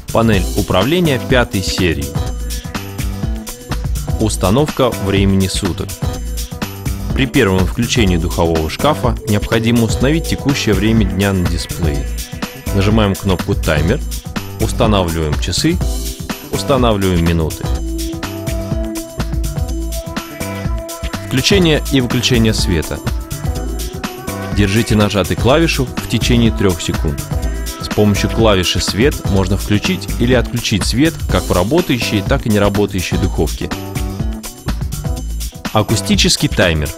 Панель управления 5 серии. Установка времени суток. При первом включении духового шкафа необходимо установить текущее время дня на дисплее. Нажимаем кнопку «Таймер», устанавливаем часы, устанавливаем минуты. Включение и выключение света. Держите нажатой клавишу в течение 3 секунд. С помощью клавиши «Свет» можно включить или отключить свет как в работающей, так и неработающей духовке. Акустический таймер.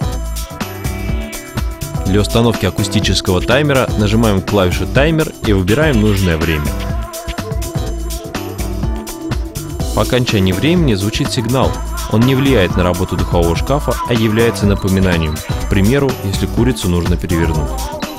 Для установки акустического таймера нажимаем клавишу «Таймер» и выбираем нужное время. По окончании времени звучит сигнал. Он не влияет на работу духового шкафа, а является напоминанием, к примеру, если курицу нужно перевернуть.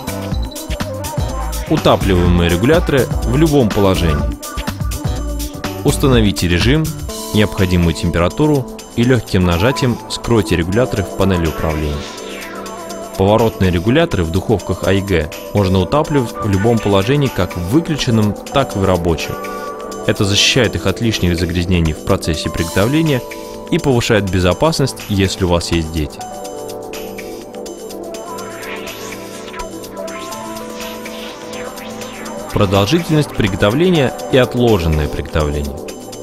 Утапливаемые регуляторы в любом положении. Установите режим, необходимую температуру и легким нажатием скройте регуляторы в панели управления. Поворотные регуляторы в духовках AEG можно утапливать в любом положении, как в выключенном, так и в рабочем. Это защищает их от лишних загрязнений в процессе приготовления и повышает безопасность, если у вас есть дети. Продолжительность приготовления и отложенное приготовление.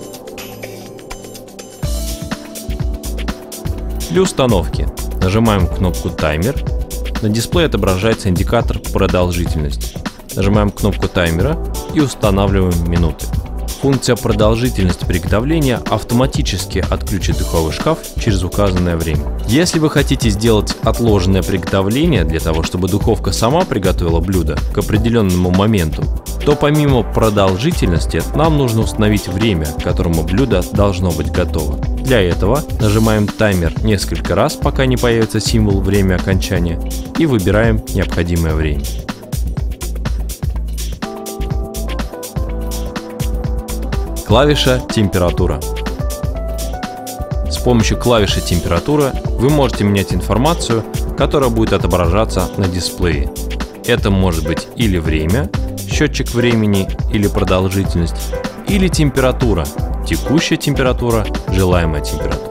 Для установки нажимаем кнопку «Таймер». На дисплее отображается индикатор продолжительности. Нажимаем кнопку таймера и устанавливаем минуты. Функция продолжительности приготовления автоматически отключит духовой шкаф через указанное время. Если вы хотите сделать отложенное приготовление для того, чтобы духовка сама приготовила блюдо к определенному моменту, то помимо продолжительности нам нужно установить время, к которому блюдо должно быть готово. Для этого нажимаем таймер несколько раз, пока не появится символ «Время окончания», и выбираем необходимое время. Клавиша «Температура». С помощью клавиши «Температура» вы можете менять информацию, которая будет отображаться на дисплее. Это может быть или время, счетчик времени или продолжительность, или температура, текущая температура, желаемая температура.